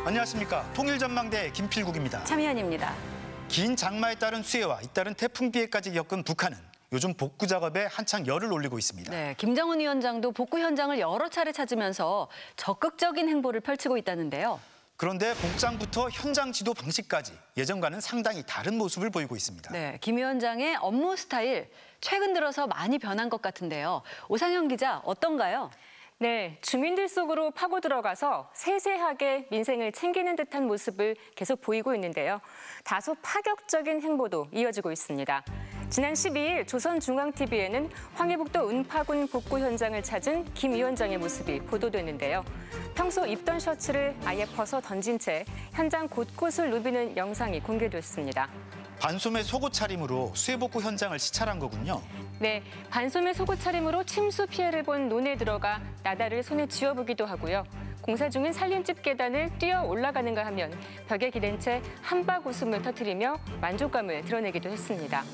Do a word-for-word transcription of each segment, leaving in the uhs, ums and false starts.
안녕하십니까. 통일전망대 김필국입니다. 차미연입니다. 긴 장마에 따른 수해와 잇따른 태풍 피해까지 겪은 북한은 요즘 복구 작업에 한창 열을 올리고 있습니다. 네, 김정은 위원장도 복구 현장을 여러 차례 찾으면서 적극적인 행보를 펼치고 있다는데요. 그런데 복장부터 현장 지도 방식까지 예전과는 상당히 다른 모습을 보이고 있습니다. 네, 김 위원장의 업무 스타일 최근 들어서 많이 변한 것 같은데요. 오상현 기자, 어떤가요? 네, 주민들 속으로 파고 들어가서 세세하게 민생을 챙기는 듯한 모습을 계속 보이고 있는데요. 다소 파격적인 행보도 이어지고 있습니다. 지난 십이일 조선중앙티비에는 황해북도 은파군 복구 현장을 찾은 김 위원장의 모습이 보도됐는데요. 평소 입던 셔츠를 아예 벗어 던진 채 현장 곳곳을 누비는 영상이 공개됐습니다. 반소매 속옷 차림으로 수해 복구 현장을 시찰한 거군요. 네, 반소매 속옷 차림으로 침수 피해를 본 논에 들어가 나다를 손에 쥐어보기도 하고요. 공사 중인 산림집 계단을 뛰어 올라가는가 하면 벽에 기댄 채 한박 웃음을 터뜨리며 만족감을 드러내기도 했습니다.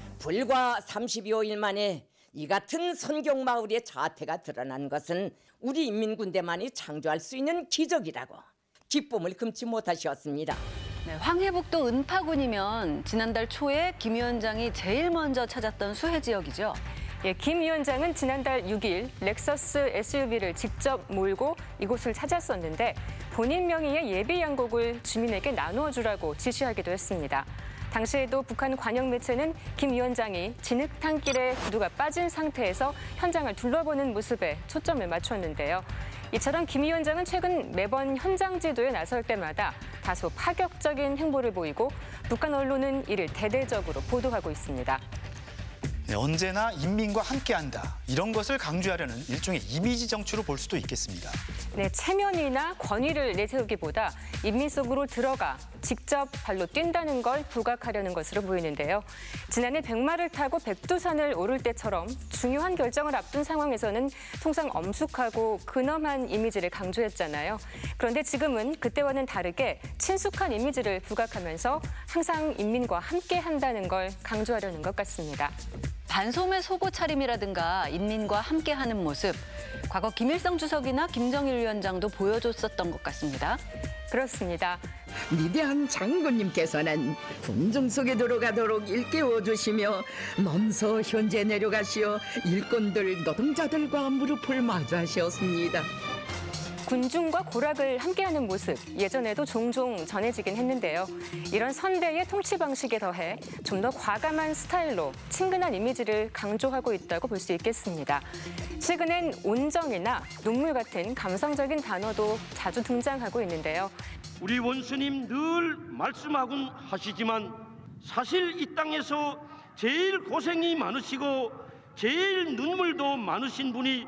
불과 삼십여일 만에 이 같은 선경마을의 자태가 드러난 것은 우리 인민군대만이 창조할 수 있는 기적이라고 기쁨을 금치 못하셨습니다. 네, 황해북도 은파군이면 지난달 초에 김 위원장이 제일 먼저 찾았던 수해 지역이죠. 예, 김 위원장은 지난달 육일 렉서스 에스유브이를 직접 몰고 이곳을 찾았었는데 본인 명의의 예비 양곡을 주민에게 나누어 주라고 지시하기도 했습니다. 당시에도 북한 관영 매체는 김 위원장이 진흙탕길에 구두가 빠진 상태에서 현장을 둘러보는 모습에 초점을 맞췄는데요. 이처럼 김 위원장은 최근 매번 현장 지도에 나설 때마다 다소 파격적인 행보를 보이고 북한 언론은 이를 대대적으로 보도하고 있습니다. 네, 언제나 인민과 함께한다. 이런 것을 강조하려는 일종의 이미지 정치로 볼 수도 있겠습니다. 네, 체면이나 권위를 내세우기보다 인민 속으로 들어가 직접 발로 뛴다는 걸 부각하려는 것으로 보이는데요. 지난해 백마를 타고 백두산을 오를 때처럼 중요한 결정을 앞둔 상황에서는 통상 엄숙하고 근엄한 이미지를 강조했잖아요. 그런데 지금은 그때와는 다르게 친숙한 이미지를 부각하면서 항상 인민과 함께한다는 걸 강조하려는 것 같습니다. 반소매 속옷 차림이라든가 인민과 함께하는 모습, 과거 김일성 주석이나 김정일 위원장도 보여줬었던 것 같습니다. 그렇습니다. 위대한 장군님께서는 궁정 속에 들어가도록 일깨워 주시며 먼저 현재 내려가시어 일꾼들 노동자들과 무릎을 마주하셨습니다. 군중과 고락을 함께하는 모습, 예전에도 종종 전해지긴 했는데요. 이런 선대의 통치 방식에 더해 좀 더 과감한 스타일로 친근한 이미지를 강조하고 있다고 볼 수 있겠습니다. 최근엔 온정이나 눈물 같은 감성적인 단어도 자주 등장하고 있는데요. 우리 원수님 늘 말씀하곤 하시지만 사실 이 땅에서 제일 고생이 많으시고 제일 눈물도 많으신 분이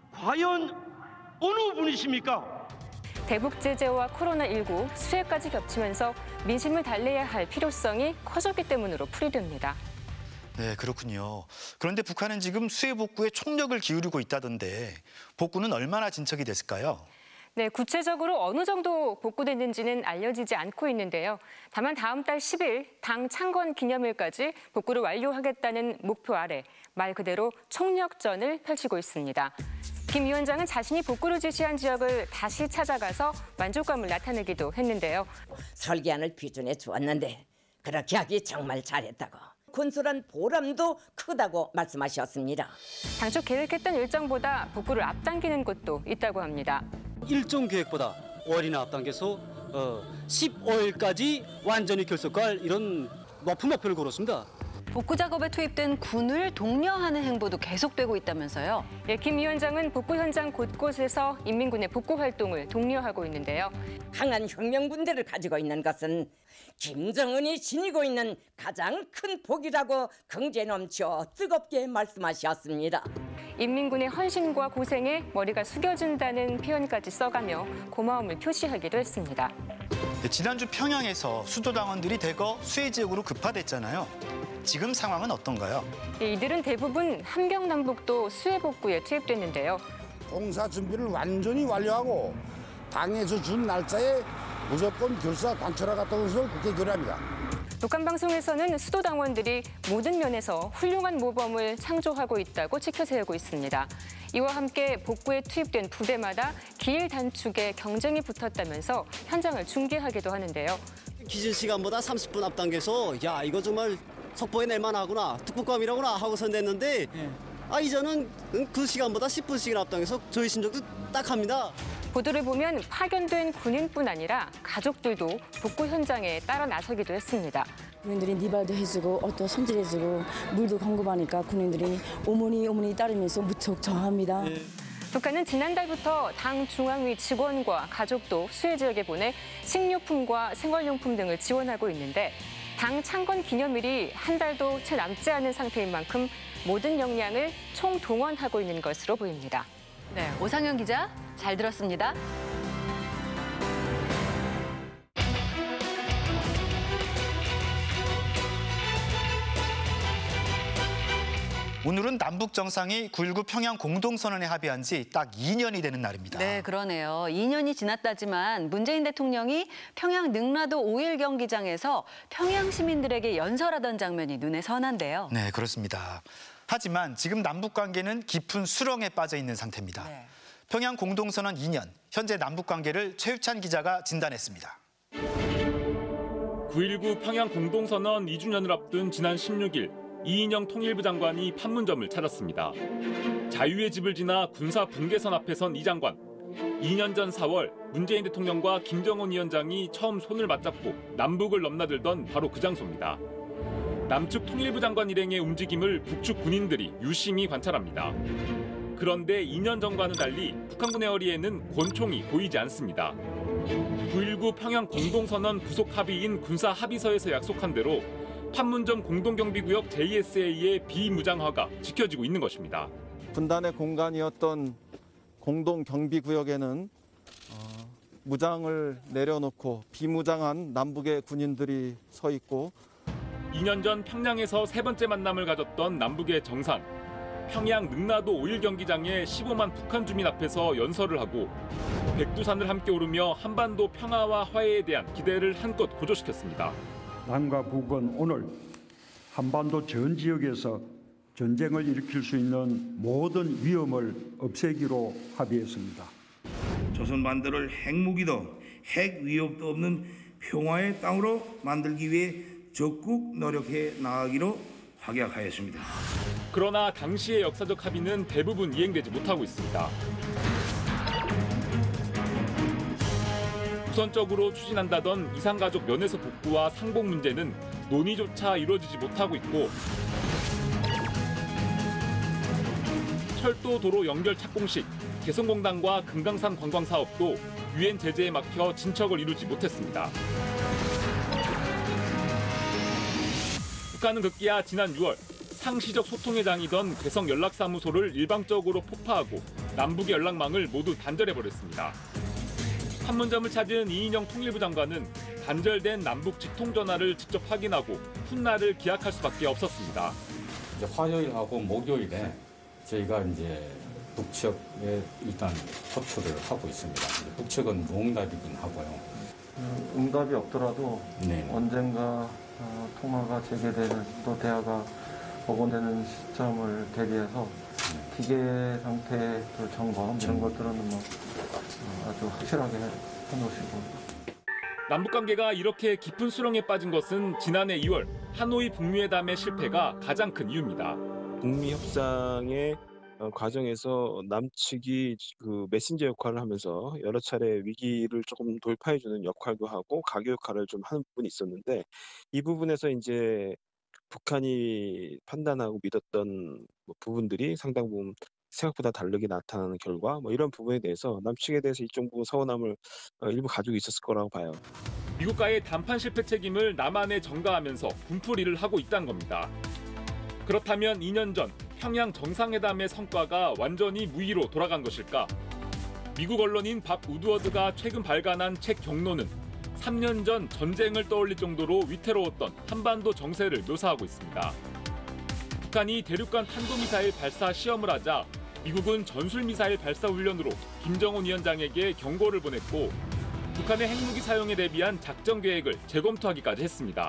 과연 어느 분이십니까? 대북 제재와 코로나십구, 수해까지 겹치면서 민심을 달래야 할 필요성이 커졌기 때문으로 풀이됩니다. 네, 그렇군요. 그런데 북한은 지금 수해 복구에 총력을 기울이고 있다던데 복구는 얼마나 진척이 됐을까요? 네, 구체적으로 어느 정도 복구됐는지는 알려지지 않고 있는데요. 다만 다음 달 십일 당 창건 기념일까지 복구를 완료하겠다는 목표 아래 말 그대로 총력전을 펼치고 있습니다. 김 위원장은 자신이 복구를 지시한 지역을 다시 찾아가서 만족감을 나타내기도 했는데요. 설계안을 비준해 주었는데 그렇게 하기 정말 잘했다고. 건설한 보람도 크다고 말씀하셨습니다. 당초 계획했던 일정보다 복구를 앞당기는 곳도 있다고 합니다. 일정 계획보다 월이나 앞당겨서 어, 십오일까지 완전히 결속할 이런 높은 목표를 걸었습니다. 복구 작업에 투입된 군을 독려하는 행보도 계속되고 있다면서요. 예, 김 위원장은 복구 현장 곳곳에서 인민군의 복구 활동을 독려하고 있는데요. 강한 혁명군대를 가지고 있는 것은 김정은이 지니고 있는 가장 큰 복이라고 긍지에 넘쳐 뜨겁게 말씀하셨습니다. 인민군의 헌신과 고생에 머리가 숙여진다는 표현까지 써가며 고마움을 표시하기도 했습니다. 네, 지난주 평양에서 수도당원들이 대거 수해 지역으로 급파됐잖아요. 지금 상황은 어떤가요? 예, 이들은 대부분 함경남북도 수해 복구에 투입됐는데요. 공사 준비를 완전히 완료하고 당에서 준 날짜에 무조건 결사 관철하 갔다는 것을 국회에 결의합니다. 북한 방송에서는 수도 당원들이 모든 면에서 훌륭한 모범을 창조하고 있다고 치켜세우고 있습니다. 이와 함께 복구에 투입된 부대마다 기일 단축에 경쟁이 붙었다면서 현장을 중계하기도 하는데요. 기준 시간보다 삼십 분 앞당겨서 야 이거 정말 속보에 낼만 하구나, 특급감이라구나 하고서 냈는데 아 이제는 그 시간보다 십 분씩이나 앞당겨서 저희 심정도 딱합니다. 보도를 보면 파견된 군인뿐 아니라 가족들도 복구 현장에 따라 나서기도 했습니다. 군인들이 니발도 해주고 옷도 손질해주고 물도 공급하니까 군인들이 어머니 어머니 따르면서 무척 좋아합니다. 예. 북한은 지난달부터 당 중앙위 직원과 가족도 수해 지역에 보내 식료품과 생활용품 등을 지원하고 있는데 당 창건 기념일이 한 달도 채 남지 않은 상태인 만큼 모든 역량을 총동원하고 있는 것으로 보입니다. 네, 오상현 기자 잘 들었습니다. 오늘은 남북 정상이 구일구 평양 공동선언에 합의한 지 딱 이 년이 되는 날입니다. 네, 그러네요. 이 년이 지났다지만 문재인 대통령이 평양 능라도 오일 경기장에서 평양 시민들에게 연설하던 장면이 눈에 선한데요. 네, 그렇습니다. 하지만 지금 남북 관계는 깊은 수렁에 빠져 있는 상태입니다. 네. 평양 공동선언 이 년, 현재 남북 관계를 최유찬 기자가 진단했습니다. 구일구 평양 공동선언 이 주년을 앞둔 지난 십육 일 이인영 통일부 장관이 판문점을 찾았습니다. 자유의 집을 지나 군사 분계선 앞에 선 이 장관. 이 년 전 사월 문재인 대통령과 김정은 위원장이 처음 손을 맞잡고 남북을 넘나들던 바로 그 장소입니다. 남측 통일부 장관 일행의 움직임을 북측 군인들이 유심히 관찰합니다. 그런데 이 년 전과는 달리 북한군의 허리에는 권총이 보이지 않습니다. 구일구 평양 공동선언 부속 합의인 군사합의서에서 약속한 대로 판문점 공동경비구역 제이에스에이의 비무장화가 지켜지고 있는 것입니다. 분단의 공간이었던 공동경비구역에는 어, 무장을 내려놓고 비무장한 남북의 군인들이 서 있고 이 년 전 평양에서 세 번째 만남을 가졌던 남북의 정상. 평양 능라도 오일 경기장에 십오만 북한 주민 앞에서 연설을 하고 백두산을 함께 오르며 한반도 평화와 화해에 대한 기대를 한껏 고조시켰습니다. 남과 북은 오늘 한반도 전 지역에서 전쟁을 일으킬 수 있는 모든 위험을 없애기로 합의했습니다. 조선 만들을 핵무기도 핵 위협도 없는 평화의 땅으로 만들기 위해 적극 노력해 나가기로 확약하였습니다. 그러나 당시의 역사적 합의는 대부분 이행되지 못하고 있습니다. 우선적으로 추진한다던 이산가족 면회소 복구와 상봉 문제는 논의조차 이루어지지 못하고 있고 철도 도로 연결 착공식, 개성공단과 금강산 관광 사업도 유엔 제재에 막혀 진척을 이루지 못했습니다. 북한은 급기야 지난 유월 상시적 소통의 장이던 개성 연락사무소를 일방적으로 폭파하고 남북의 연락망을 모두 단절해버렸습니다. 판문점을 찾은 이인영 통일부 장관은 단절된 남북 직통전화를 직접 확인하고 훗날을 기약할 수밖에 없었습니다. 이제 화요일하고 목요일에 저희가 이제 북측에 일단 호출을 하고 있습니다. 북측은 무응답이긴 하고요. 응답이 없더라도 네. 언젠가 어, 통화가 재개되는 또 대화가 복원되는 시점을 대비해서 기계 상태 점검 이런 것들은 뭐 아주 확실하게 해놓으시고. 남북관계가 이렇게 깊은 수렁에 빠진 것은 지난해 이월 하노이 북미회담의 실패가 가장 큰 이유입니다. 북미 협상의 과정에서 남측이 그 메신저 역할을 하면서 여러 차례 위기를 조금 돌파해주는 역할도 하고 가교 역할을 좀 하는 부분이 있었는데 이 부분에서 이제 북한이 판단하고 믿었던 부분들이 상당 부분 생각보다 다르게 나타나는 결과 뭐 이런 부분에 대해서 남측에 대해서 일정 부분 서운함을 일부 가지고 있었을 거라고 봐요. 미국과의談判 실패 책임을 남한에 전가하면서 분풀이를 하고 있다는 겁니다. 그렇다면 이 년 전 평양 정상회담의 성과가 완전히 무의로 돌아간 것일까? 미국 언론인 밥 우드워드가 최근 발간한 책 경로는 삼 년 전 전쟁을 떠올릴 정도로 위태로웠던 한반도 정세를 묘사하고 있습니다. 북한이 대륙간 탄도미사일 발사 시험을 하자 미국은 전술미사일 발사 훈련으로 김정은 위원장에게 경고를 보냈고 북한의 핵무기 사용에 대비한 작전 계획을 재검토하기까지 했습니다.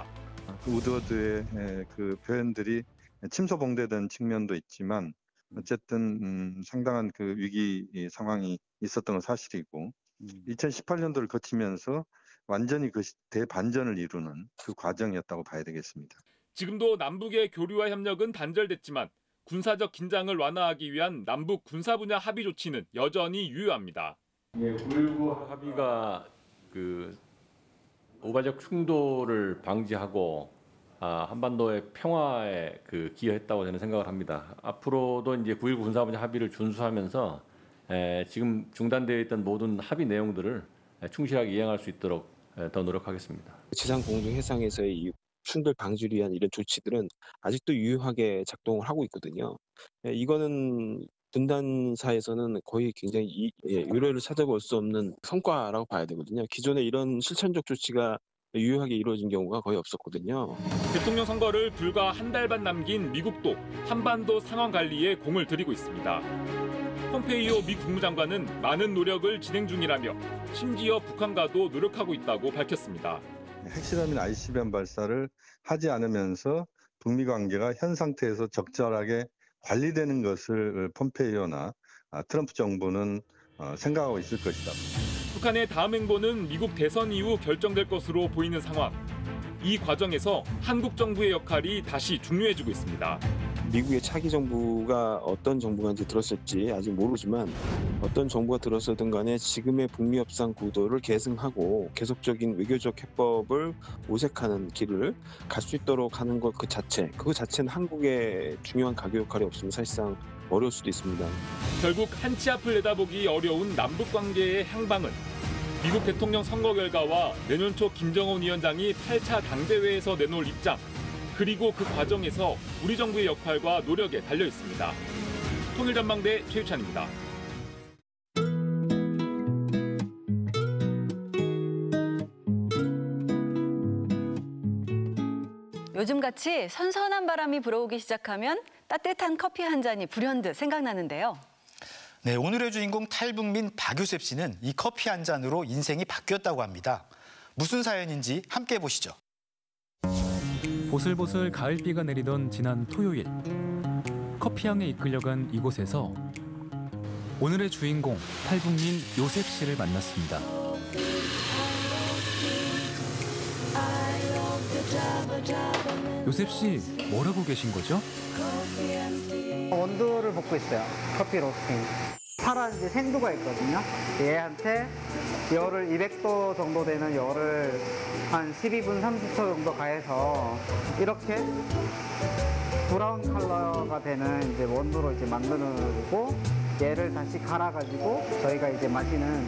우드워드의 그 표현들이 침소봉대된 측면도 있지만 어쨌든 음, 상당한 그 위기 상황이 있었던 건 사실이고 음. 이천십팔 년도를 거치면서 완전히 그 대반전을 이루는 그 과정이었다고 봐야 되겠습니다. 지금도 남북의 교류와 협력은 단절됐지만 군사적 긴장을 완화하기 위한 남북 군사 분야 합의 조치는 여전히 유효합니다. 구일구 합의가 그 우발적 충돌을 방지하고 아, 한반도의 평화에 그 기여했다고 저는 생각을 합니다. 앞으로도 이제 구일구 군사 분야 합의를 준수하면서 에, 지금 중단되어 있던 모든 합의 내용들을 충실하게 이행할 수 있도록 에, 더 노력하겠습니다. 지상 공중 해상에서의 이 충돌 방지를 위한 이런 조치들은 아직도 유효하게 작동을 하고 있거든요. 이거는 분단사에서는 거의 굉장히 이, 예, 유례를 찾아볼 수 없는 성과라고 봐야 되거든요. 기존에 이런 실천적 조치가 유효하게 이루어진 경우가 거의 없었거든요. 대통령 선거를 불과 한 달 반 남긴 미국도 한반도 상황 관리에 공을 들이고 있습니다. 폼페이오 미 국무장관은 많은 노력을 진행 중이라며 심지어 북한과도 노력하고 있다고 밝혔습니다. 핵실험인 아이씨비엠 발사를 하지 않으면서 북미 관계가 현 상태에서 적절하게 관리되는 것을 폼페이오나 트럼프 정부는 생각하고 있을 것이다. 북한의 다음 행보는 미국 대선 이후 결정될 것으로 보이는 상황. 이 과정에서 한국 정부의 역할이 다시 중요해지고 있습니다. 미국의 차기 정부가 어떤 정부가 이제 들었을지 아직 모르지만 어떤 정부가 들었든 간에 지금의 북미 협상 구도를 계승하고 계속적인 외교적 해법을 모색하는 길을 갈 수 있도록 하는 것 그 자체, 그 자체는 한국의 중요한 가교 역할이 없으면 사실상 어려울 수도 있습니다. 결국 한치 앞을 내다보기 어려운 남북 관계의 향방은 미국 대통령 선거 결과와 내년 초 김정은 위원장이 팔 차 당대회에서 내놓을 입장, 그리고 그 과정에서 우리 정부의 역할과 노력에 달려 있습니다. 통일전망대 최유찬입니다. 요즘같이 선선한 바람이 불어오기 시작하면 따뜻한 커피 한 잔이 불현듯 생각나는데요. 네, 오늘의 주인공 탈북민 박유셉 씨는 이 커피 한 잔으로 인생이 바뀌었다고 합니다. 무슨 사연인지 함께 보시죠. 보슬보슬 가을비가 내리던 지난 토요일, 커피향에 이끌려간 이곳에서 오늘의 주인공 탈북민 요셉 씨를 만났습니다. 요셉 씨, 뭘 하고 계신 거죠? 원두를 볶고 있어요. 커피 로스팅. 파란 이제 생두가 있거든요. 얘한테 열을 이백 도 정도 되는 열을 한 십이 분, 삼십 초 정도 가해서 이렇게 브라운 컬러가 되는 이제 원두로 이제 만드는 얘를 다시 갈아가지고 저희가 이제 마시는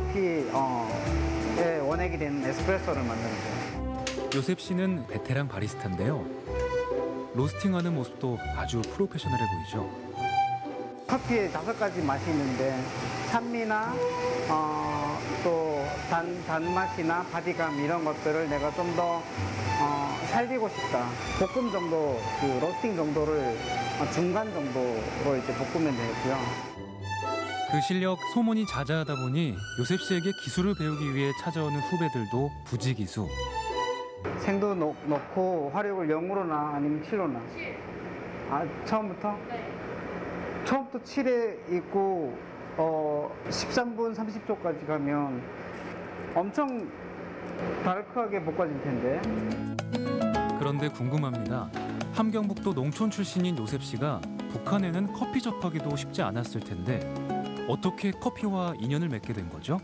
커피의 원액이 되는 에스프레소를 만드는 거예요. 요셉 씨는 베테랑 바리스타인데요. 로스팅하는 모습도 아주 프로페셔널해 보이죠. 커피에 다섯 가지 맛이 있는데 산미나 어, 또 단, 단맛이나 바디감 이런 것들을 내가 좀 더 어, 살리고 싶다. 볶음 정도, 그 로스팅 정도를 중간 정도로 이제 볶으면 되고요. 그 실력 소문이 자자하다 보니 요셉 씨에게 기술을 배우기 위해 찾아오는 후배들도 부지기수. 생도 넣, 넣고 화력을 영으로나 아니면 칠로나? 아, 처음부터? 네. 처음부터 칠에 있고 어, 십삼 분 삼십 초까지 가면 엄청 다크하게 볶아질 텐데. 그런데 궁금합니다. 함경북도 농촌 출신인 요셉 씨가 북한에는 커피 접하기도 쉽지 않았을 텐데 어떻게 커피와 인연을 맺게 된 거죠?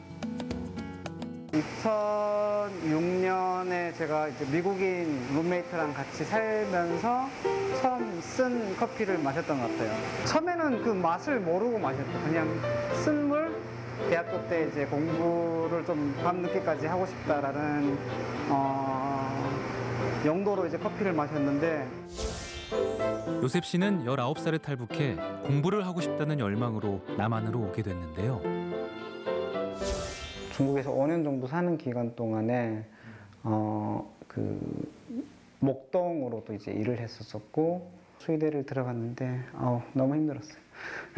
이천육 년에 제가 이제 미국인 룸메이트랑 같이 살면서 처음 쓴 커피를 마셨던 것 같아요. 처음에는 그 맛을 모르고 마셨죠. 그냥 쓴 물, 대학교 때 이제 공부를 좀 밤늦게까지 하고 싶다라는 어, 용도로 이제 커피를 마셨는데. 요셉 씨는 열아홉 살에 탈북해 공부를 하고 싶다는 열망으로 남한으로 오게 됐는데요. 중국에서 오 년 정도 사는 기간 동안에 어, 그 목동으로도 이제 일을 했었었고 수의대를 들어갔는데 어, 너무 힘들었어요.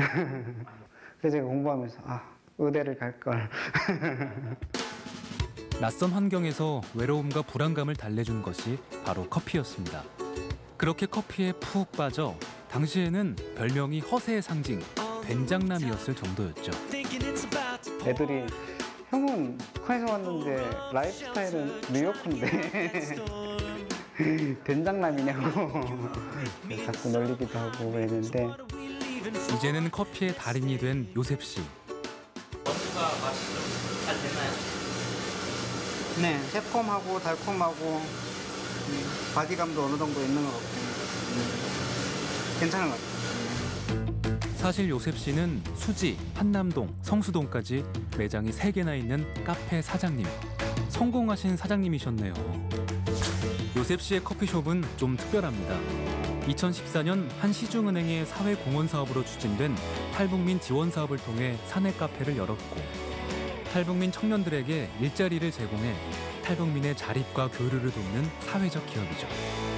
그래서 제가 공부하면서 아, 의대를 갈 걸. 낯선 환경에서 외로움과 불안감을 달래준 것이 바로 커피였습니다. 그렇게 커피에 푹 빠져 당시에는 별명이 허세의 상징, 된장남이었을 정도였죠. 애들이 형은 북한에서 왔는데 라이프 스타일은 뉴요커인데 된장남이냐고 자꾸 놀리기도 하고 그랬는데 이제는 커피의 달인이 된 요셉 씨. 원두가 맛이 좀 잘 됐나요? 네, 새콤하고 달콤하고 음, 바디감도 어느 정도 있는 것 같고 음, 괜찮은 것 같아요. 사실 요셉 씨는 수지, 한남동, 성수동까지 매장이 세 개나 있는 카페 사장님. 성공하신 사장님이셨네요. 요셉 씨의 커피숍은 좀 특별합니다. 이천십사 년 한 시중은행의 사회공헌 사업으로 추진된 탈북민 지원 사업을 통해 사내 카페를 열었고 탈북민 청년들에게 일자리를 제공해 탈북민의 자립과 교류를 돕는 사회적 기업이죠.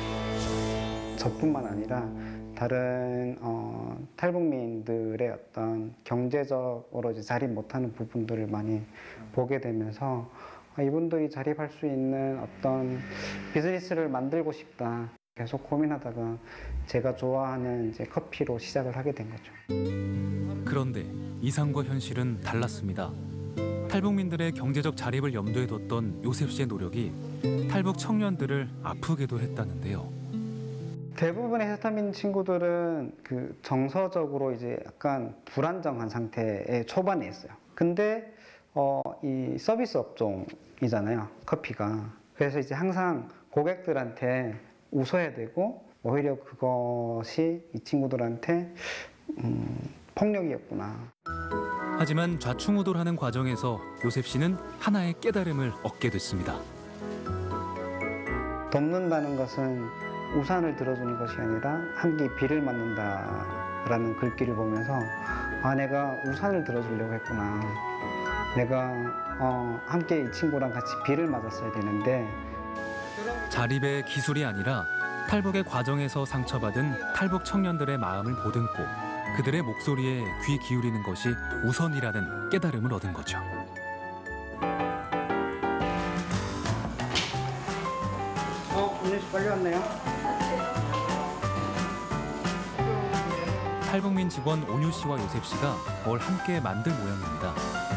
저뿐만 아니라 다른 어, 탈북민들의 어떤 경제적으로 이제 자립 못하는 부분들을 많이 보게 되면서 아, 이분들이 자립할 수 있는 어떤 비즈니스를 만들고 싶다. 계속 고민하다가 제가 좋아하는 이제 커피로 시작을 하게 된 거죠. 그런데 이상과 현실은 달랐습니다. 탈북민들의 경제적 자립을 염두에 뒀던 요셉 씨의 노력이 탈북 청년들을 아프게도 했다는데요. 대부분의 해타민 친구들은 그 정서적으로 이제 약간 불안정한 상태의 초반에 있어요. 근데 어, 이 서비스 업종이잖아요, 커피가. 그래서 이제 항상 고객들한테 웃어야 되고 오히려 그것이 이 친구들한테 음, 폭력이었구나. 하지만 좌충우돌하는 과정에서 요셉 씨는 하나의 깨달음을 얻게 됐습니다. 돕는다는 것은 우산을 들어주는 것이 아니라 함께 비를 맞는다라는 글귀를 보면서 아, 내가 우산을 들어주려고 했구나. 내가 어, 함께 이 친구랑 같이 비를 맞았어야 되는데 자립의 기술이 아니라 탈북의 과정에서 상처받은 탈북 청년들의 마음을 보듬고 그들의 목소리에 귀 기울이는 것이 우선이라는 깨달음을 얻은 거죠. 어, 은혜 씨 빨리 왔네요. 탈북민 직원 온유 씨와 요셉 씨가 뭘 함께 만들 모양입니다.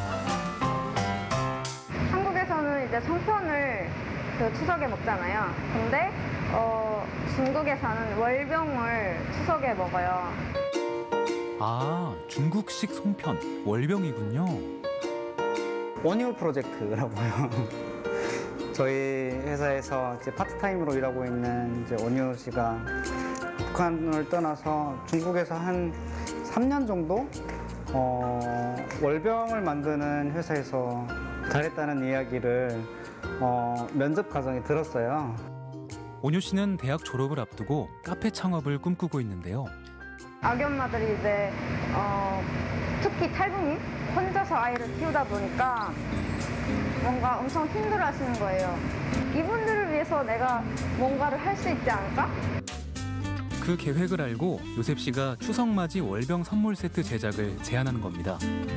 한국에서는 이제 송편을 그 추석에 먹잖아요. 근데 어, 중국에서는 월병을 추석에 먹어요. 아, 중국식 송편, 월병이군요. 원유 프로젝트라고 해요. 저희 회사에서 이제 파트타임으로 일하고 있는 이제 원유 씨가 북한을 떠나서 중국에서 한 삼 년 정도 어, 월병을 만드는 회사에서 잘했다는 이야기를 어, 면접 과정에 들었어요. 온유 씨는 대학 졸업을 앞두고 카페 창업을 꿈꾸고 있는데요. 아기 엄마들이 이제 어, 특히 탈북민 혼자서 아이를 키우다 보니까 뭔가 엄청 힘들어하시는 거예요. 이분들을 위해서 내가 뭔가를 할 수 있지 않을까? 그 계획을 알고 요셉 씨가 추석맞이 월병 선물 세트 제작을 제안하는 겁니다.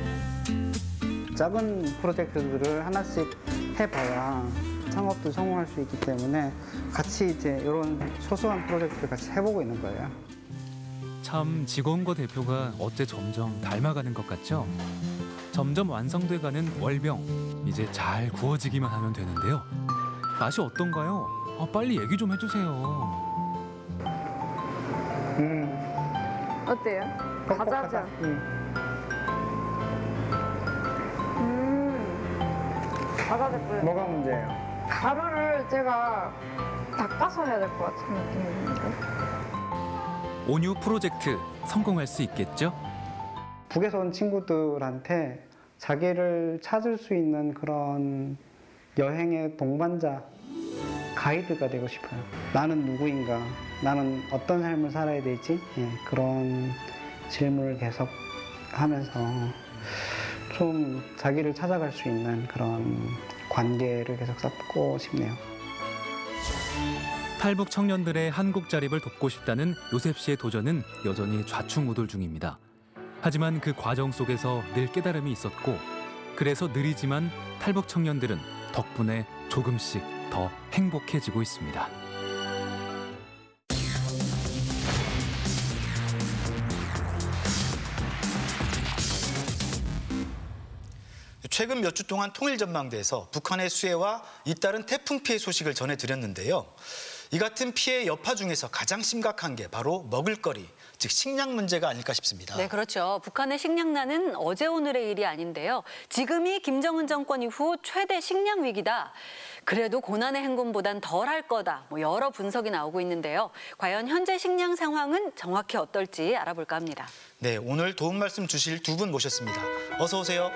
작은 프로젝트들을 하나씩 해봐야 창업도 성공할 수 있기 때문에 같이 이제 이런 소소한 프로젝트를 같이 해보고 있는 거예요. 참 직원과 대표가 어째 점점 닮아가는 것 같죠? 점점 완성돼가는 월병, 이제 잘 구워지기만 하면 되는데요. 맛이 어떤가요? 아, 빨리 얘기 좀 해주세요. 음. 어때요? 과자죠? 응. 음. 과자 제품. 뭐가 문제예요? 가루를 제가 닦아서 해야 될 것 같은 느낌이 드는데. 온유 프로젝트 성공할 수 있겠죠? 북에서 온 친구들한테 자기를 찾을 수 있는 그런 여행의 동반자, 가이드가 되고 싶어요. 나는 누구인가? 나는 어떤 삶을 살아야 되지? 예, 그런 질문을 계속 하면서 좀 자기를 찾아갈 수 있는 그런 관계를 계속 쌓고 싶네요. 탈북 청년들의 한국 자립을 돕고 싶다는 요셉 씨의 도전은 여전히 좌충우돌 중입니다. 하지만 그 과정 속에서 늘 깨달음이 있었고, 그래서 느리지만 탈북 청년들은 덕분에 조금씩 더 행복해지고 있습니다. 최근 몇 주 동안 통일전망대에서 북한의 수해와 잇따른 태풍 피해 소식을 전해드렸는데요. 이 같은 피해 여파 중에서 가장 심각한 게 바로 먹을거리, 즉 식량 문제가 아닐까 싶습니다. 네, 그렇죠. 북한의 식량난은 어제 오늘의 일이 아닌데요. 지금이 김정은 정권 이후 최대 식량 위기다. 그래도 고난의 행군보단 덜할 거다. 뭐 여러 분석이 나오고 있는데요. 과연 현재 식량 상황은 정확히 어떨지 알아볼까 합니다. 네, 오늘 도움 말씀 주실 두 분 모셨습니다. 어서 오세요.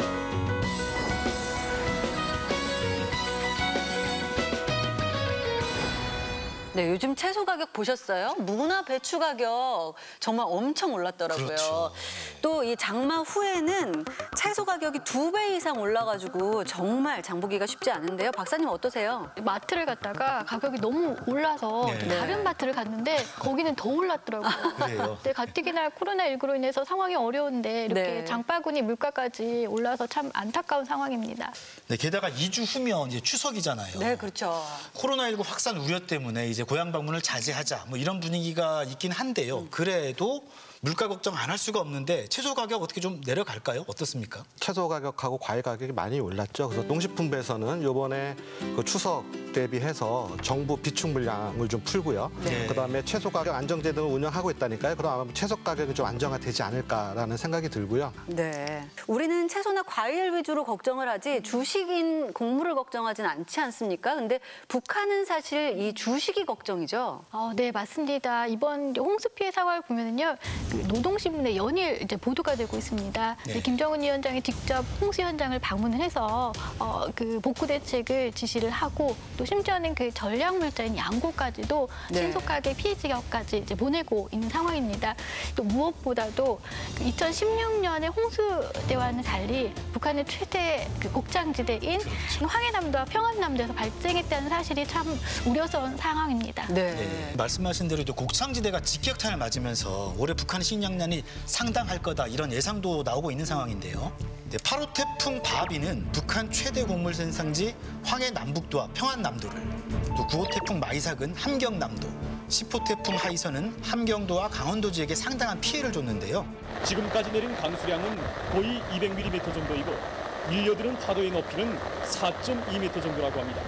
네, 요즘 채소 가격 보셨어요? 무나 배추 가격 정말 엄청 올랐더라고요. 그렇죠. 또 이 장마 후에는 채소 가격이 두 배 이상 올라가지고 정말 장 보기가 쉽지 않은데요. 박사님 어떠세요? 마트를 갔다가 가격이 너무 올라서 네. 다른 마트를 갔는데 거기는 더 올랐더라고요. 그래요? 네, 가뜩이나 코로나십구로 인해서 상황이 어려운데 이렇게 네. 장바구니 물가까지 올라서 참 안타까운 상황입니다. 네, 게다가 이 주 후면 이제 추석이잖아요. 네, 그렇죠. 코로나십구 확산 우려 때문에 이제 고향 방문을 자제하자 뭐 이런 분위기가 있긴 한데요. 음. 그래도 물가 걱정 안 할 수가 없는데 채소 가격 어떻게 좀 내려갈까요? 어떻습니까? 채소 가격하고 과일 가격이 많이 올랐죠. 그래서 농식품부에서는 이번에 그 추석 대비해서 정부 비축 물량을 좀 풀고요. 네. 그다음에 채소 가격 안정제 등을 운영하고 있다니까요. 그럼 아마 채소 가격이 좀 안정화되지 않을까라는 생각이 들고요. 네, 우리는 채소나 과일 위주로 걱정을 하지 주식인 곡물을 걱정하진 않지 않습니까? 근데 북한은 사실 이 주식이 걱정이죠. 어, 네, 맞습니다. 이번 홍수 피해 상황을 보면은요, 그 노동신문에 연일 이제 보도가 되고 있습니다. 네. 이제 김정은 위원장이 직접 홍수 현장을 방문을 해서 어, 그 복구 대책을 지시를 하고 또 심지어는 그 전략물자인 양고까지도 네. 신속하게 피해 지역까지 이제 보내고 있는 상황입니다. 또 무엇보다도 그 이천십육 년의 홍수 때와는 달리 북한의 최대 그 곡창지대인 황해남도와 평안남도에서 발생했다는 사실이 참 우려스러운 상황입니다. 네. 말씀하신 대로 곡창지대가 직격탄을 맞으면서 올해 북한의 식량난이 상당할 거다 이런 예상도 나오고 있는 상황인데요. 네, 팔 호 태풍 바비는 북한 최대 곡물 생산지 황해 남북도와 평안남도를, 또 구 호 태풍 마이삭은 함경남도, 십 호 태풍 하이선은 함경도와 강원도 지역에 상당한 피해를 줬는데요. 지금까지 내린 강수량은 거의 이백 밀리미터 정도이고 밀려드는 파도의 높이는 사 점 이 미터 정도라고 합니다.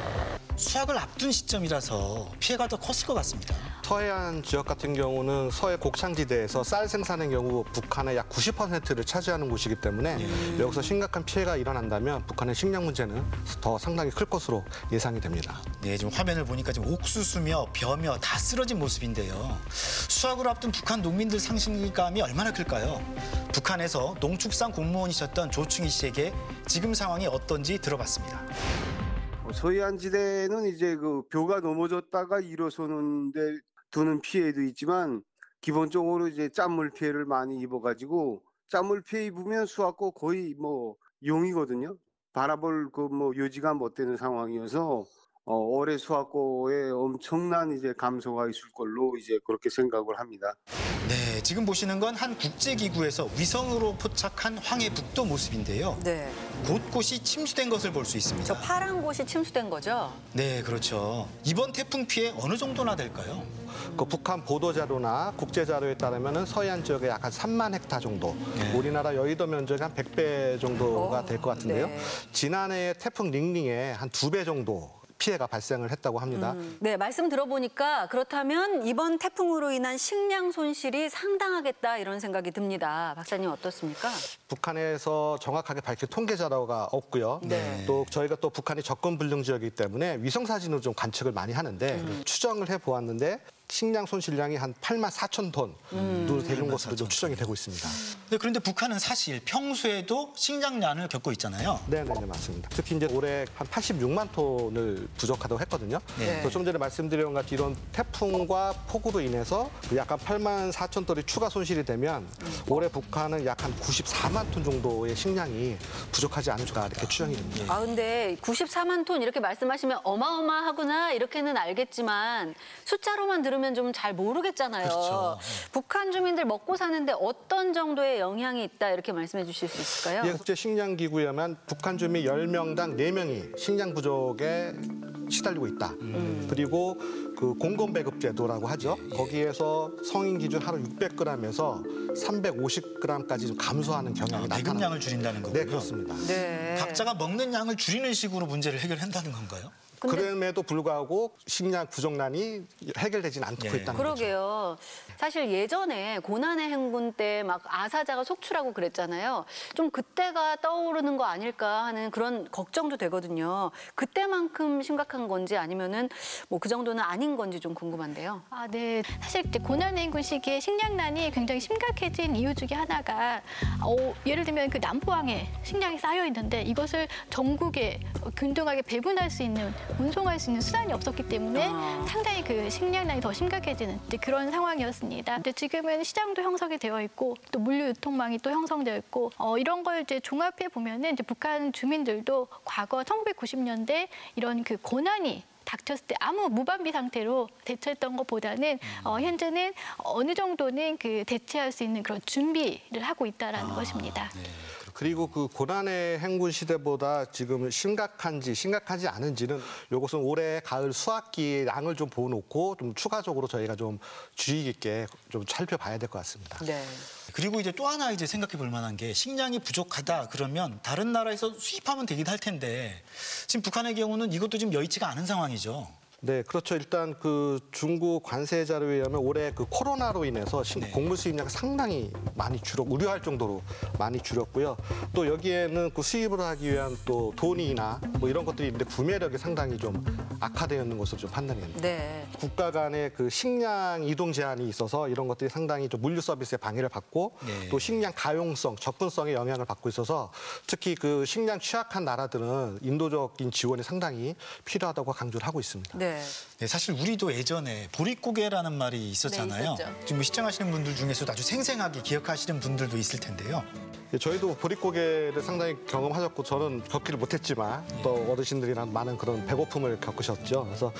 수확을 앞둔 시점이라서 피해가 더 컸을 것 같습니다. 서해안 지역 같은 경우는 서해 곡창지대에서 쌀 생산의 경우 북한의 약 구십 퍼센트를 차지하는 곳이기 때문에 네. 여기서 심각한 피해가 일어난다면 북한의 식량 문제는 더 상당히 클 것으로 예상이 됩니다. 네, 지금 화면을 보니까 지금 옥수수며 벼며 다 쓰러진 모습인데요. 수확을 앞둔 북한 농민들 상실감이 얼마나 클까요? 북한에서 농축산 공무원이셨던 조충희 씨에게 지금 상황이 어떤지 들어봤습니다. 서해안 지대는 이제 그 벼가 넘어졌다가 일어서는데 두는 피해도 있지만 기본적으로 이제 짠물 피해를 많이 입어가지고 짠물 피해 입으면 수확고 거의 뭐 용이거든요. 바라볼 그 뭐 여지가 못 되는 상황이어서 어, 올해 수확고에 엄청난 이제 감소가 있을 걸로 이제 그렇게 생각을 합니다. 네, 지금 보시는 건 한 국제기구에서 위성으로 포착한 황해북도 모습인데요. 네. 곳곳이 침수된 것을 볼 수 있습니다. 저 파란 곳이 침수된 거죠? 네, 그렇죠. 이번 태풍 피해 어느 정도나 될까요? 그 북한 보도 자료나 국제 자료에 따르면 서해안 지역에 약 한 삼만 헥타 정도, 네. 우리나라 여의도 면적의 한 백 배 정도가 될 것 같은데요. 네. 지난해 태풍 링링에 한 두 배 정도 피해가 발생을 했다고 합니다. 음, 네, 말씀 들어보니까 그렇다면 이번 태풍으로 인한 식량 손실이 상당하겠다 이런 생각이 듭니다. 박사님 어떻습니까? 북한에서 정확하게 밝힌 통계 자료가 없고요. 네. 또 저희가 또 북한이 접근 불능 지역이기 때문에 위성 사진으로 좀 관측을 많이 하는데 음. 추정을 해보았는데 식량 손실량이 한 팔만 사천 톤도 음. 되는 것으로 좀 추정이 되고 있습니다. 네, 그런데 북한은 사실 평소에도 식량난을 겪고 있잖아요. 네, 네, 네, 맞습니다. 특히 이제 올해 한 팔십육만 톤을 부족하다고 했거든요. 네. 그래서 좀 전에 말씀드린 것 같이 이런 태풍과 폭우로 인해서 약간 팔만 사천 톤이 추가 손실이 되면 올해 북한은 약 한 구십사만 톤 정도의 식량이 부족하지 않을까 이렇게 추정이 됩니다. 아, 근데 구십사만 톤 이렇게 말씀하시면 어마어마하구나 이렇게는 알겠지만 숫자로만 들으면 그러면 좀 잘 모르겠잖아요. 그렇죠. 북한 주민들 먹고 사는데 어떤 정도의 영향이 있다 이렇게 말씀해 주실 수 있을까요? 예, 국제식량기구에 의하면 북한 주민 열 명당 네 명이 식량 부족에 시달리고 있다. 음. 그리고 그 공공배급제도라고 하죠. 거기에서 성인 기준 하루 육백 그램에서 삼백오십 그램까지 좀 감소하는 경향이 나타납니다. 배급량을 줄인다는 거고요. 네, 그렇습니다. 네. 각자가 먹는 양을 줄이는 식으로 문제를 해결한다는 건가요? 그럼에도 불구하고 식량 부족난이 해결되지는 않고 예. 있다는 그러게요. 사실 예전에 고난의 행군 때 막 아사자가 속출하고 그랬잖아요. 좀 그때가 떠오르는 거 아닐까 하는 그런 걱정도 되거든요. 그때만큼 심각한 건지 아니면은 뭐 그 정도는 아닌 건지 좀 궁금한데요. 아, 네. 사실 이제 고난의 행군 시기에 식량난이 굉장히 심각해진 이유 중에 하나가 어, 예를 들면 그 남포항에 식량이 쌓여 있는데 이것을 전국에 균등하게 배분할 수 있는 운송할 수 있는 수단이 없었기 때문에 아. 상당히 그 식량난이 더 심각해지는 이제 그런 상황이었습니다. 근데 지금은 시장도 형성이 되어 있고 또 물류 유통망이 또 형성되어 있고 어, 이런 걸 이제 종합해 보면은 이제 북한 주민들도 과거 천구백구십 년대 이런 그 고난이 닥쳤을 때 아무 무방비 상태로 대처했던 것보다는 어, 현재는 어느 정도는 그 대체할 수 있는 그런 준비를 하고 있다라는 아, 것입니다. 네. 그리고 그 고난의 행군 시대보다 지금 심각한지 심각하지 않은지는 이것은 올해 가을 수확기의 양을 좀 보놓고 좀 추가적으로 저희가 좀 주의 깊게 좀 살펴봐야 될 것 같습니다. 네. 그리고 이제 또 하나 이제 생각해 볼 만한 게 식량이 부족하다 그러면 다른 나라에서 수입하면 되긴 할 텐데 지금 북한의 경우는 이것도 지금 여의치가 않은 상황이죠. 네, 그렇죠. 일단 그 중국 관세 자료에 의하면 올해 그 코로나로 인해서 네. 곡물 수입량이 상당히 많이 줄었, 우려할 정도로 많이 줄었고요. 또 여기에는 그 수입을 하기 위한 또 돈이나 뭐 이런 것들이 있는데 구매력이 상당히 좀 악화되어 있는 것으로 좀 판단이 됩니다. 네. 국가 간의 그 식량 이동 제한이 있어서 이런 것들이 상당히 좀 물류 서비스에 방해를 받고 네. 또 식량 가용성, 접근성에 영향을 받고 있어서 특히 그 식량 취약한 나라들은 인도적인 지원이 상당히 필요하다고 강조를 하고 있습니다. 네. 네, 사실 우리도 예전에 보릿고개라는 말이 있었잖아요. 네, 있었죠. 지금 뭐 시청하시는 분들 중에서도 아주 생생하게 기억하시는 분들도 있을 텐데요. 예, 저희도 보릿고개를 상당히 경험하셨고 저는 겪기를 못했지만 또 어르신들이나 많은 그런 배고픔을 겪으셨죠. 그래서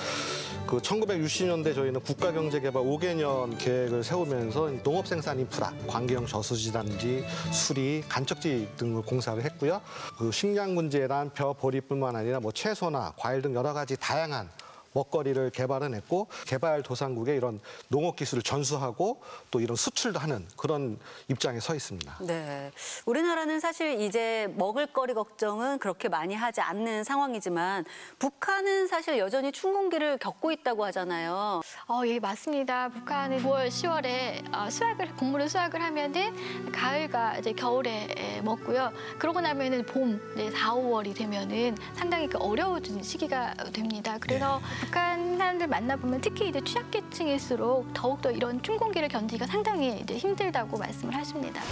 그 천구백육십 년대 저희는 국가경제개발 오 개년 계획을 세우면서 농업 생산 인프라, 관계형 저수지단지, 수리, 간척지 등을 공사를 했고요. 그 식량 문제란 벼, 보리뿐만 아니라 뭐 채소나 과일 등 여러 가지 다양한 먹거리를 개발해냈고 개발도상국의 이런 농업 기술을 전수하고 또 이런 수출도 하는 그런 입장에 서 있습니다. 네, 우리나라는 사실 이제 먹을거리 걱정은 그렇게 많이 하지 않는 상황이지만 북한은 사실 여전히 춘공기를 겪고 있다고 하잖아요. 어, 예, 맞습니다. 북한은 구월, 시월에 어, 수확을 곡물을 수확을 하면은 가을과 이제 겨울에 먹고요. 그러고 나면은 봄, 이제 사, 오월이 되면은 상당히 그 어려워지는 시기가 됩니다. 그래서 네. 북한 사람들 만나보면 특히 이제 취약계층일수록 더욱더 이런 춘공기를 견디기가 상당히 이제 힘들다고 말씀을 하십니다.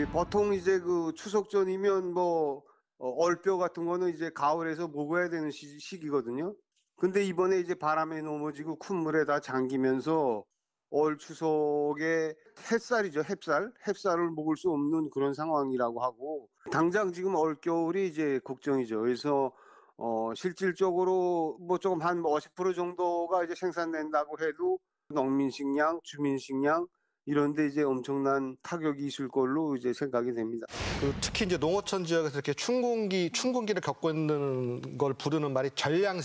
보통 이제 그 추석 전이면 뭐 얼뼈 같은 거는 이제 가을에서 먹어야 되는 시, 시기거든요. 근데 이번에 이제 바람에 넘어지고 큰 물에 다 잠기면서 올 추석에 햇살이죠, 햇살. 햇살을 먹을 수 없는 그런 상황이라고 하고 당장 지금 올겨울이 이제 걱정이죠. 그래서 어, 실질적으로 뭐 조금 한 오십 퍼센트 정도가 이제 생산된다고 해도 농민 식량, 주민 식량 이런 데 이제 엄청난 타격이 있을 걸로 이제 생각이 됩니다. 그 특히 이제 농어촌 지역에서 이렇게 춘공기, 춘공기를 겪고 있는 걸 부르는 말이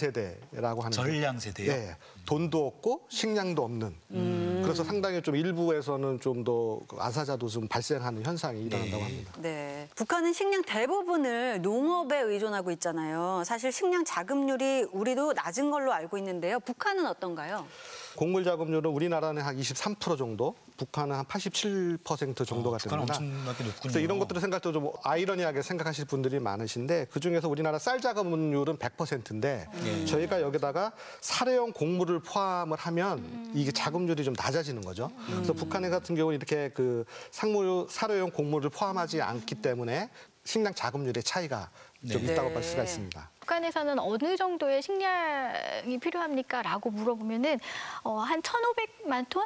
전량세대라고 하는 전량세대요? 네. 돈도 없고 식량도 없는. 음. 그래서 상당히 좀 일부에서는 좀 더 아사자도 좀 발생하는 현상이 일어난다고 합니다. 네, 북한은 식량 대부분을 농업에 의존하고 있잖아요. 사실 식량 자급률이 우리도 낮은 걸로 알고 있는데요. 북한은 어떤가요? 곡물 자급률은 우리나라는 한 이십삼 퍼센트 정도, 북한은 한 팔십칠 퍼센트 정도가 어, 됩니다. 엄청나게 높군요. 그래서 이런 것들을 생각할 때 좀 아이러니하게 생각하실 분들이 많으신데 그중에서 우리나라 쌀 자급률은 백 퍼센트인데 음. 저희가 여기다가 사료용 곡물을 포함을 하면 음. 이게 자급률이 좀 낮아지는 거죠. 음. 그래서 북한 같은 경우는 이렇게 그 상물 사료용 곡물을 포함하지 않기 때문에 식량 자급률의 차이가 좀 네. 있다고 네. 볼 수가 있습니다. 북한에서는 어느 정도의 식량이 필요합니까? 라고 물어보면은 어, 한 천오백만 톤?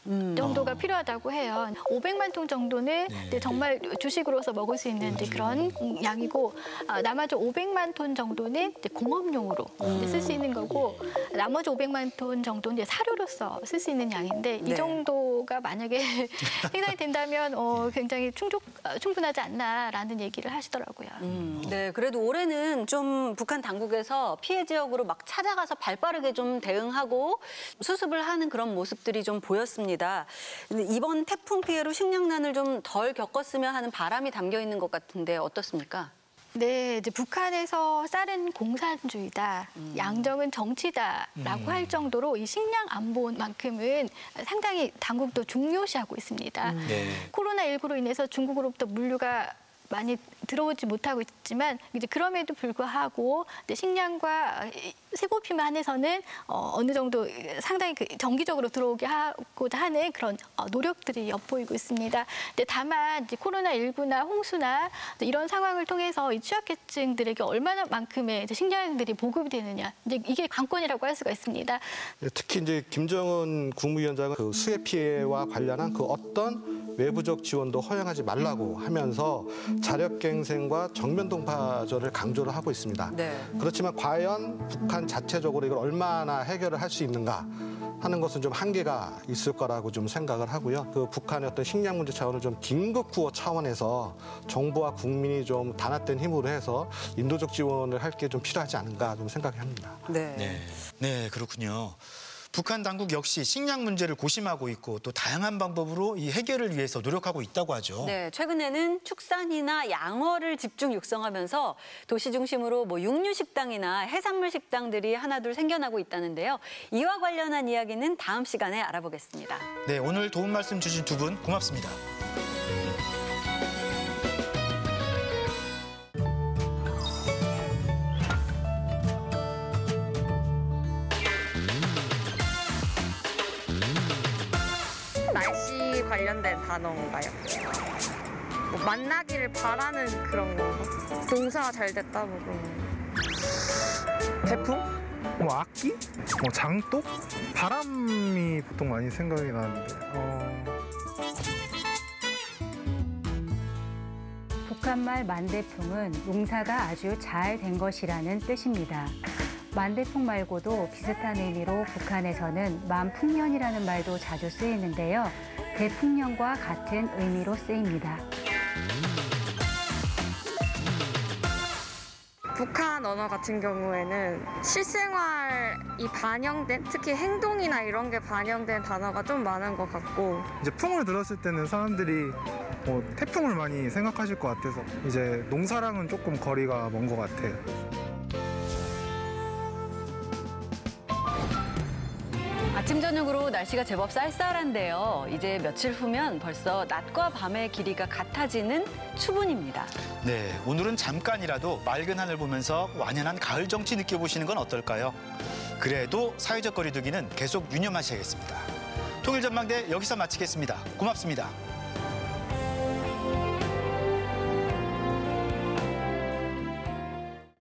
음. 정도가 필요하다고 해요. 오백만 톤 정도는 네. 이제 정말 주식으로서 먹을 수 있는 이제 그런 양이고 아, 나머지 오백만 톤 정도는 이제 공업용으로 쓸 수 있는 거고 나머지 오백만 톤 정도는 이제 사료로서 쓸 수 있는 양인데 네. 이 정도가 만약에 생산이 된다면 어, 굉장히 충족, 충분하지 않나라는 얘기를 하시더라고요. 음, 네, 그래도 올해는 좀 북한 당국에서 피해 지역으로 막 찾아가서 발빠르게 좀 대응하고 수습을 하는 그런 모습들이 좀 보였습니다. 근데 이번 태풍 피해로 식량난을 좀 덜 겪었으면 하는 바람이 담겨 있는 것 같은데 어떻습니까? 네, 이제 북한에서 쌀은 공산주의다, 음. 양정은 정치다라고 음. 할 정도로 이 식량 안보만큼은 상당히 당국도 중요시하고 있습니다. 음. 네. 코로나십구로 인해서 중국으로부터 물류가 많이 들어오지 못하고 있지만 이제 그럼에도 불구하고 이제 식량과 세고피만 한해서는 어, 어느 정도 상당히 그 정기적으로 들어오게 하고자 하는 그런 어, 노력들이 엿보이고 있습니다. 근데 다만 이제 코로나십구나 홍수나 이런 상황을 통해서 이 취약계층들에게 얼마나만큼의 이제 식량들이 보급이 되느냐 이제 이게 관건이라고 할 수가 있습니다. 특히 이제 김정은 국무위원장은 그 수해 피해와 관련한 그 어떤 외부적 지원도 허용하지 말라고 하면서 자력갱생과 정면 동파전을 강조를 하고 있습니다. 네. 그렇지만 과연 북한 자체적으로 이걸 얼마나 해결을 할 수 있는가 하는 것은 좀 한계가 있을 거라고 좀 생각을 하고요. 그 북한의 어떤 식량 문제 차원을 좀 긴급 구호 차원에서 정부와 국민이 좀 단합된 힘으로 해서 인도적 지원을 할 게 좀 필요하지 않은가 좀 생각을 합니다. 네. 네, 네, 그렇군요. 북한 당국 역시 식량 문제를 고심하고 있고 또 다양한 방법으로 이 해결을 위해서 노력하고 있다고 하죠. 네, 최근에는 축산이나 양어를 집중 육성하면서 도시 중심으로 뭐 육류 식당이나 해산물 식당들이 하나둘 생겨나고 있다는데요. 이와 관련한 이야기는 다음 시간에 알아보겠습니다. 네, 오늘 도움 말씀 주신 두 분 고맙습니다. 날씨 관련된 단어인가요? 뭐 만나기를 바라는 그런 건가? 농사가 잘 됐다 뭐 그런 거. 태풍? 뭐 악기? 뭐 장독? 바람이 보통 많이 생각이 나는데 어... 북한말 만대풍은 농사가 아주 잘 된 것이라는 뜻입니다. 만대풍 말고도 비슷한 의미로 북한에서는 만풍년이라는 말도 자주 쓰이는데요. 대풍년과 같은 의미로 쓰입니다. 북한 언어 같은 경우에는 실생활이 반영된, 특히 행동이나 이런 게 반영된 단어가 좀 많은 것 같고 이제 풍을 들었을 때는 사람들이 뭐 태풍을 많이 생각하실 것 같아서 이제 농사랑은 조금 거리가 먼 것 같아요. 아침 저녁으로 날씨가 제법 쌀쌀한데요. 이제 며칠 후면 벌써 낮과 밤의 길이가 같아지는 추분입니다. 네, 오늘은 잠깐이라도 맑은 하늘 보면서 완연한 가을 정치 느껴보시는 건 어떨까요? 그래도 사회적 거리두기는 계속 유념하셔야겠습니다. 통일전망대 여기서 마치겠습니다. 고맙습니다.